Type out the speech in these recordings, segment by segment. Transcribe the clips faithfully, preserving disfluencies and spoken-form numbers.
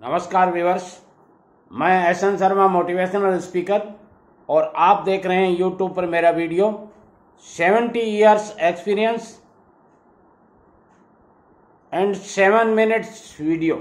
नमस्कार व्यूअर्स, मैं Ehsan Sharma motivational speaker और आप देख रहे हैं यूट्यूब पर मेरा video seventy years experience and seven minutes video.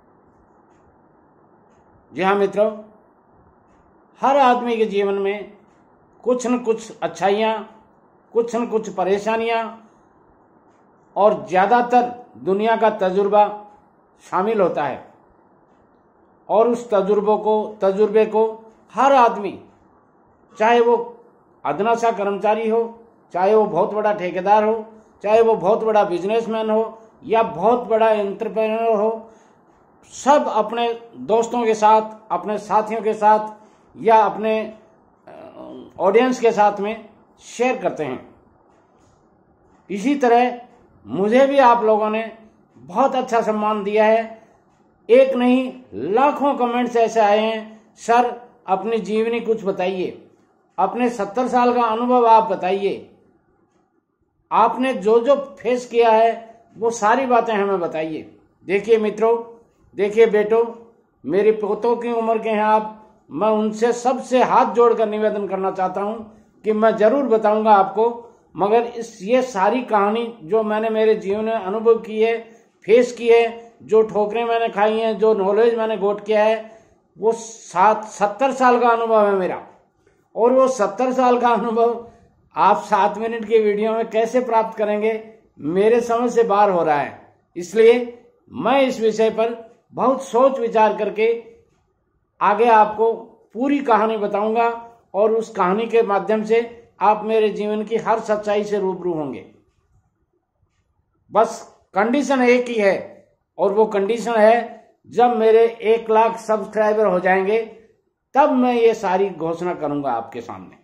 जी हाँ मित्रों, हर आदमी के जीवन में कुछ न कुछ अच्छाइयाँ, कुछ न कुछ परेशानियाँ और ज़्यादातर दुनिया का तजुर्बा शामिल होता है और उस तजुर्बों को तजुर्बे को हर आदमी, चाहे वो अदना सा कर्मचारी हो, चाहे वो बहुत बड़ा ठेकेदार हो, चाहे वो बहुत बड़ा बिजनेसमैन हो या बहुत बड़ा एंटरप्रेन्योर हो, सब अपने दोस्तों के साथ, अपने साथियों के साथ या अपने ऑडियंस के साथ में शेयर करते हैं। इसी तरह मुझे भी आप लोगों ने बहुत अच्छा सम्मान दिया है। एक नहीं लाखों कमेंट्स ऐसे आए हैं, सर अपनी जीवनी कुछ बताइए, अपने सत्तर साल का अनुभव आप बताइए, आपने जो जो फेस किया है वो सारी बातें हमें बताइए। देखिए मित्रों, देखिए बेटों, मेरे पोतों की उम्र के हैं आप, मैं उनसे सबसे हाथ जोड़कर निवेदन करना चाहता हूं कि मैं जरूर बताऊंगा आपको, मगर इस ये सारी कहानी जो मैंने मेरे जीवन में अनुभव की है, फेस की है, जो ठोकरें मैंने खाई हैं, जो नॉलेज मैंने गोट किया है, वो सात सत्तर साल का अनुभव है मेरा। और वो सत्तर साल का अनुभव आप सात मिनट की वीडियो में कैसे प्राप्त करेंगे, मेरे समझ से बाहर हो रहा है। इसलिए मैं इस विषय पर बहुत सोच विचार करके आगे आपको पूरी कहानी बताऊंगा और उस कहानी के माध्यम से आप मेरे जीवन की हर सच्चाई से रूबरू होंगे। बस कंडीशन एक ही है और वो कंडीशन है, जब मेरे एक लाख सब्सक्राइबर हो जाएंगे तब मैं ये सारी घोषणा करूंगा आपके सामने।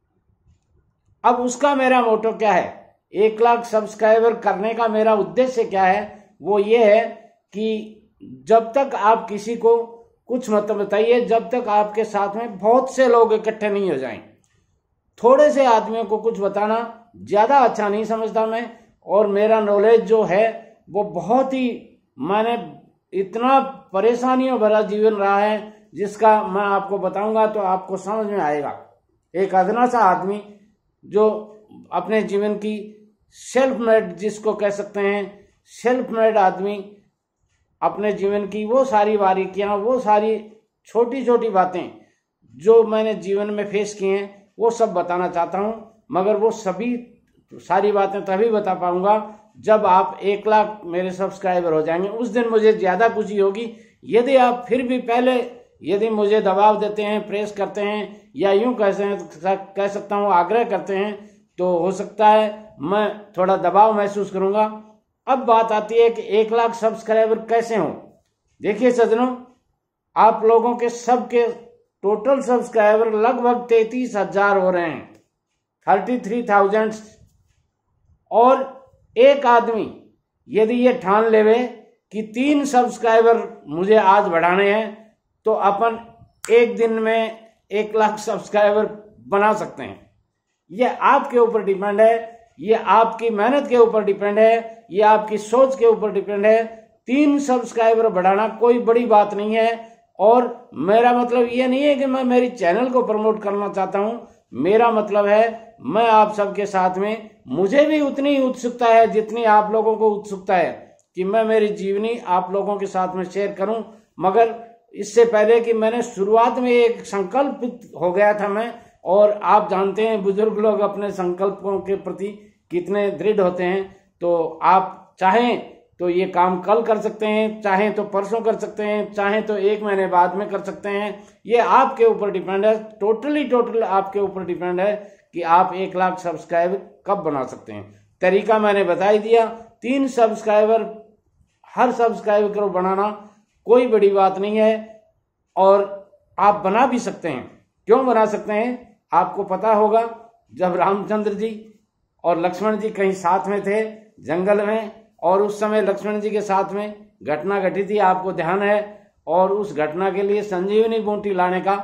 अब उसका मेरा मोटो क्या है, एक लाख सब्सक्राइबर करने का मेरा उद्देश्य क्या है, वो ये है कि जब तक आप किसी को कुछ मत बताइए, जब तक आपके साथ में बहुत से लोग इकट्ठे नहीं हो जाएं। थोड़े से आदमियों को कुछ बताना ज्यादा अच्छा नहीं समझता मैं, और मेरा नॉलेज जो है वो बहुत ही, मैंने इतना परेशानियों भरा जीवन रहा है जिसका मैं आपको बताऊंगा तो आपको समझ में आएगा। एक अदना सा आदमी जो अपने जीवन की सेल्फ मेड, जिसको कह सकते हैं सेल्फ मेड आदमी, अपने जीवन की वो सारी बारीकियां, वो सारी छोटी छोटी बातें जो मैंने जीवन में फेस की हैं, वो सब बताना चाहता हूं। मगर वो सभी सारी बातें तभी बता पाऊंगा जब आप एक लाख मेरे सब्सक्राइबर हो जाएंगे। उस दिन मुझे ज्यादा खुशी होगी। यदि आप फिर भी पहले यदि मुझे दबाव देते हैं, प्रेस करते हैं, या यूं कह कह सकता हूं आग्रह करते हैं, तो हो सकता है मैं थोड़ा दबाव महसूस करूंगा। अब बात आती है कि एक लाख सब्सक्राइबर कैसे हों। देखिए सज्जनों, आप लोगों के सबके टोटल सब्सक्राइबर लगभग तैतीस हजार हो रहे हैं, थर्टी थ्री थाउजेंड। और एक आदमी यदि ये ठान लेवे कि तीन सब्सक्राइबर मुझे आज बढ़ाने हैं, तो अपन एक दिन में एक लाख सब्सक्राइबर बना सकते हैं। ये आपके ऊपर डिपेंड है, ये आपकी मेहनत के ऊपर डिपेंड है, ये आपकी सोच के ऊपर डिपेंड है। तीन सब्सक्राइबर बढ़ाना कोई बड़ी बात नहीं है। और मेरा मतलब ये नहीं है कि मैं मेरी चैनल को प्रमोट करना चाहता हूं, मेरा मतलब है मैं आप सबके साथ में, मुझे भी उतनी उत्सुकता है जितनी आप लोगों को उत्सुकता है कि मैं मेरी जीवनी आप लोगों के साथ में शेयर करूं। मगर इससे पहले कि मैंने शुरुआत में एक संकल्प हो गया था मैं, और आप जानते हैं बुजुर्ग लोग अपने संकल्पों के प्रति कितने दृढ़ होते हैं। तो आप चाहें तो ये काम कल कर सकते हैं, चाहें तो परसों कर सकते हैं, चाहें तो एक महीने बाद में कर सकते हैं। ये आपके ऊपर डिपेंड है, टोटली टोटल आपके ऊपर डिपेंड है कि आप एक लाख सब्सक्राइबर कब बना सकते हैं। तरीका मैंने बता ही दिया। तीन सब्सक्राइबर, हर सब्सक्राइबर को बनाना कोई बड़ी बात नहीं है, और आप बना भी सकते हैं। क्यों बना सकते हैं, आपको पता होगा, जब रामचंद्र जी और लक्ष्मण जी कहीं साथ में थे जंगल में, और उस समय लक्ष्मण जी के साथ में घटना घटी थी, आपको ध्यान है, और उस घटना के लिए संजीवनी बूटी लाने का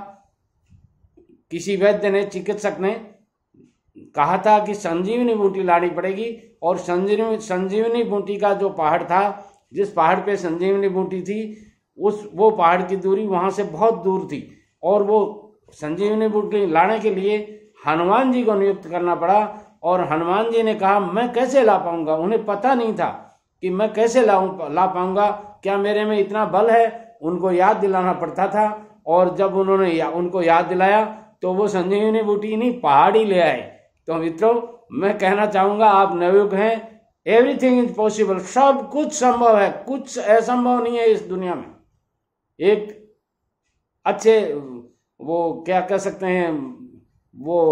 किसी वैद्य ने, चिकित्सक ने कहा था कि संजीवनी बूटी लानी पड़ेगी। और संजीवनी संजीवनी बूटी का जो पहाड़ था, जिस पहाड़ पे संजीवनी बूटी थी, उस वो पहाड़ की दूरी वहां से बहुत दूर थी और वो संजीवनी बूटी लाने के लिए हनुमान जी को नियुक्त करना पड़ा। और हनुमान जी ने कहा मैं कैसे ला पाऊंगा, उन्हें पता नहीं था कि मैं कैसे लाऊं ला पाऊंगा, क्या मेरे में इतना बल है, उनको याद दिलाना पड़ता था। और जब उन्होंने या, उनको याद दिलाया तो वो संजीवनी बूटी नहीं पहाड़ी ले आए। तो मित्रों मैं कहना चाहूंगा आप नवयुग हैं, एवरीथिंग इज पॉसिबल, सब कुछ संभव है, कुछ असंभव नहीं है इस दुनिया में। एक अच्छे वो क्या कह सकते हैं वो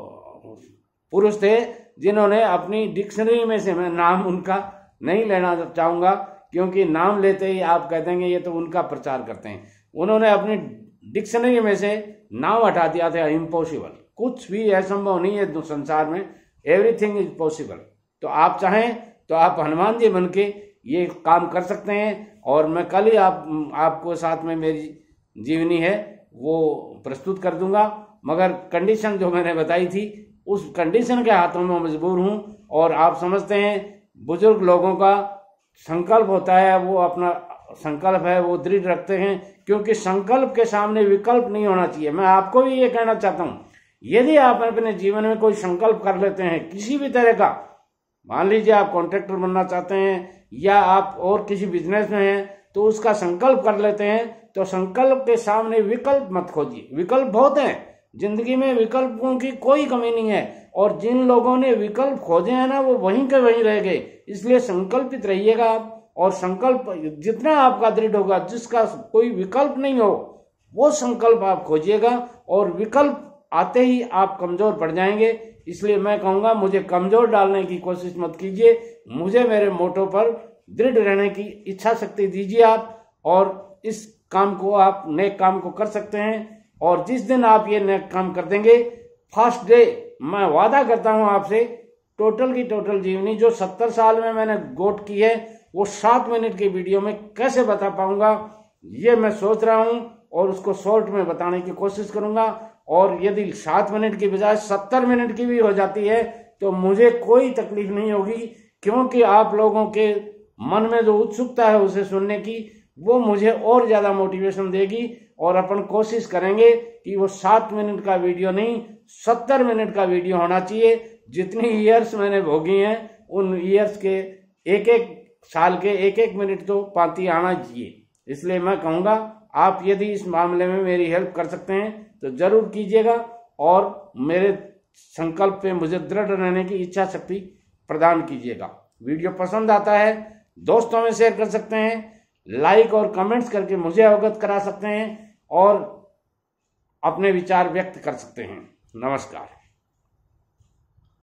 पुरुष थे जिन्होंने अपनी डिक्शनरी में से, मैं नाम उनका नहीं लेना चाहूंगा क्योंकि नाम लेते ही आप कह देंगे ये तो उनका प्रचार करते हैं, उन्होंने अपनी डिक्शनरी में से नाम हटा दिया था इम्पॉसिबल। कुछ भी असंभव नहीं है संसार में, एवरीथिंग इज पॉसिबल। तो आप चाहें तो आप हनुमान जी बन के ये काम कर सकते हैं। और मैं कल ही आप आपको साथ में मेरी जीवनी है वो प्रस्तुत कर दूंगा, मगर कंडीशन जो मैंने बताई थी उस कंडीशन के हाथों में मजबूर हूं। और आप समझते हैं बुजुर्ग लोगों का संकल्प होता है, वो अपना संकल्प है वो दृढ़ रखते हैं, क्योंकि संकल्प के सामने विकल्प नहीं होना चाहिए। मैं आपको भी ये कहना चाहता हूं, यदि आप अपने जीवन में कोई संकल्प कर लेते हैं किसी भी तरह का, मान लीजिए आप कॉन्ट्रैक्टर बनना चाहते हैं या आप और किसी बिजनेस में हैं, तो उसका संकल्प कर लेते हैं, तो संकल्प के सामने विकल्प मत खोजिए। विकल्प बहुत हैं जिंदगी में, विकल्पों की कोई कमी नहीं है। और जिन लोगों ने विकल्प खोजे हैं ना वो वहीं के वहीं रह गए। इसलिए संकल्पित रहिएगा आप, और संकल्प जितना आपका दृढ़ होगा, जिसका कोई विकल्प नहीं हो वो संकल्प आप खोजिएगा, और विकल्प आते ही आप कमजोर पड़ जाएंगे। इसलिए मैं कहूंगा मुझे कमजोर डालने की कोशिश मत कीजिए, मुझे मेरे मोटो पर दृढ़ रहने की इच्छा शक्ति दीजिए आप, और इस काम को आप नेक काम को कर सकते हैं। और जिस दिन आप ये नेक काम कर देंगे, फर्स्ट डे मैं वादा करता हूं आपसे, टोटल की टोटल जीवनी जो सत्तर साल में मैंने गोट की है वो सात मिनट की वीडियो में कैसे बता पाऊंगा ये मैं सोच रहा हूं, और उसको शॉर्ट में बताने की कोशिश करूंगा। और यदि सात मिनट की बजाय सत्तर मिनट की भी हो जाती है तो मुझे कोई तकलीफ नहीं होगी, क्योंकि आप लोगों के मन में जो उत्सुकता है उसे सुनने की, वो मुझे और ज्यादा मोटिवेशन देगी। और अपन कोशिश करेंगे कि वो सात मिनट का वीडियो नहीं सत्तर मिनट का वीडियो होना चाहिए। जितनी ईयर्स मैंने भोगी हैं उन ईयर्स के एक एक साल के एक एक मिनट तो पाती आना चाहिए। इसलिए मैं कहूंगा आप यदि इस मामले में मेरी हेल्प कर सकते हैं तो जरूर कीजिएगा, और मेरे संकल्प पे मुझे दृढ़ रहने की इच्छा शक्ति प्रदान कीजिएगा। वीडियो पसंद आता है दोस्तों में शेयर कर सकते हैं, लाइक और कमेंट्स करके मुझे अवगत करा सकते हैं, और अपने विचार व्यक्त कर सकते हैं। नमस्कार।